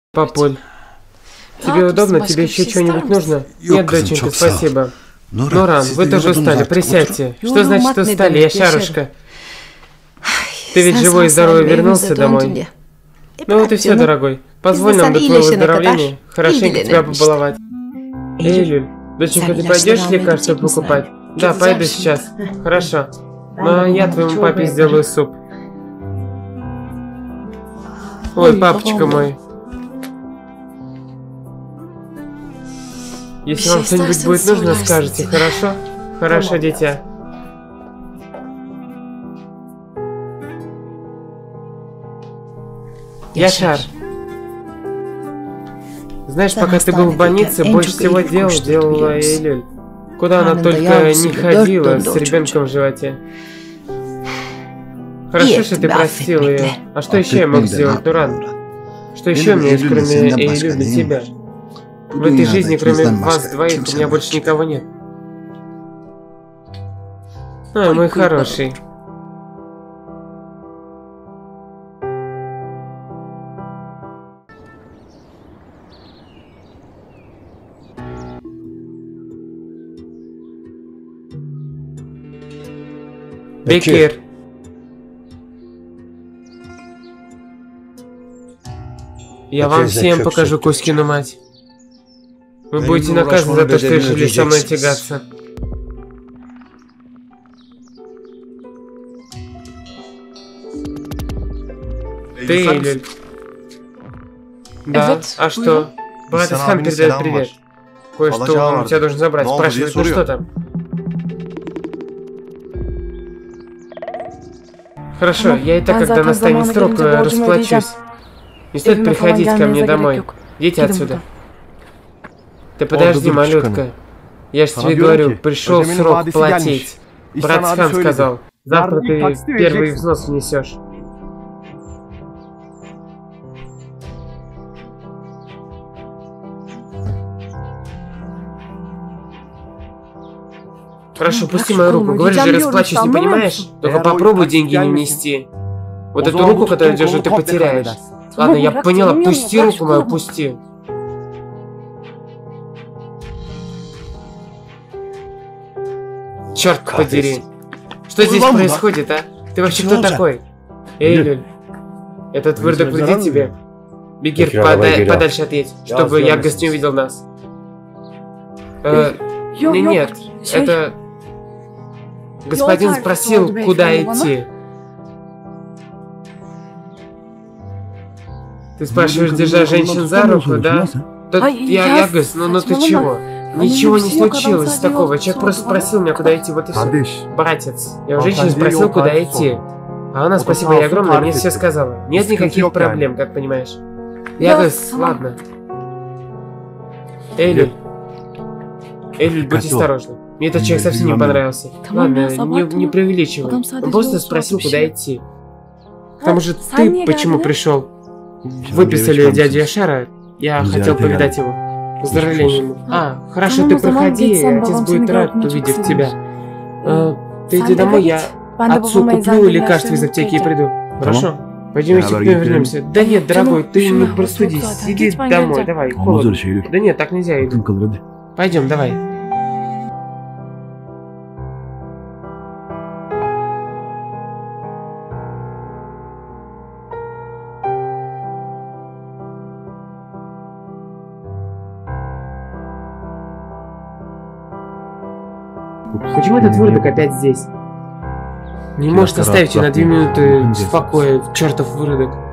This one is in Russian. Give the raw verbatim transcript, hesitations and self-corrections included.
Папуль, тебе удобно? Тебе еще что-нибудь нужно? Нет, доченька, спасибо. Нуран, вы тоже устали, присядьте. Что значит устали? Я Шарушка. Ты ведь живой и здоровый вернулся домой? Ну вот и все, дорогой. Позволь нам до твоего выздоровления хорошенько тебя побаловать. Эйлюль, доченька, ты пойдешь лекарства покупать? Да, пойду сейчас. Хорошо. Но я твоему папе сделаю суп. Ой, папочка мой. Если вам что-нибудь будет нужно, скажете, хорошо? Хорошо, дитя. Яшар. Знаешь, пока ты был в больнице, больше всего дел делала Эйлюль. Куда она только не ходила с ребенком в животе. Хорошо, что ты простил ее. А что еще я мог сделать, Нуран? Что еще у меня есть, кроме Эйлюль, для тебя? В этой жизни, кроме вас двоих, у меня больше никого нет. Ой, мой хороший. Бекир. Я вам всем покажу Кузькину мать. Вы будете наказаны за то, что решили со мной тягаться. Ты, Эйлюль. Да, а что? Брат Исхан передает привет. Кое-что он у тебя должен забрать. Спрашивает, ну что там? Хорошо, я и так, когда настанет срок, расплачусь. Не стоит приходить ко мне домой. Идите отсюда. Ты подожди, малютка. Я же тебе говорю, пришел срок платить. Брат Хан сказал, завтра ты первый взнос внесешь. Хорошо, пусти мою руку. Говори же, расплачусь, не понимаешь? Только попробуй деньги не нести. Вот эту руку, которую держу, ты потеряешь. Ладно, я поняла, пусти руку мою, пусти. Черт подери. Что здесь происходит, а? Ты вообще кто такой? Эйлюль, этот выродок вредит тебе? Бекир, пода подальше отъедь, чтобы Ягас не увидел нас. Э, нет, это... Господин спросил, куда идти. Ты спрашиваешь, держа женщин за руку, да? Да я, Ягас, ну, ну ты чего? Ничего не случилось такого. Человек просто спросил меня, куда идти, вот и все. Братец, я у женщины спросил, куда идти. А она, спасибо ей огромное, мне все сказала. Нет никаких проблем, как понимаешь. Ягас, ладно. Эйлюль. Эйлюль, будь осторожна. Мне этот человек совсем не понравился. Ладно, не, не преувеличивай. Он просто спросил, куда идти. К тому же ты почему пришел? Выписали дядю Яшара, я хотел повидать его. Поздравления ему. А, хорошо, ты проходи, отец будет рад, увидев тебя. А, ты иди домой, я отцу куплю лекарства из аптеки и приду. Хорошо? Пойдем вместе к нему вернемся. Да нет, дорогой, ты не простудись. Иди домой, давай, холодно. Да нет, так нельзя, иду. Пойдем, давай. Почему этот выродок опять здесь? Не может оставить ее на две минуты в покое, чертов выродок.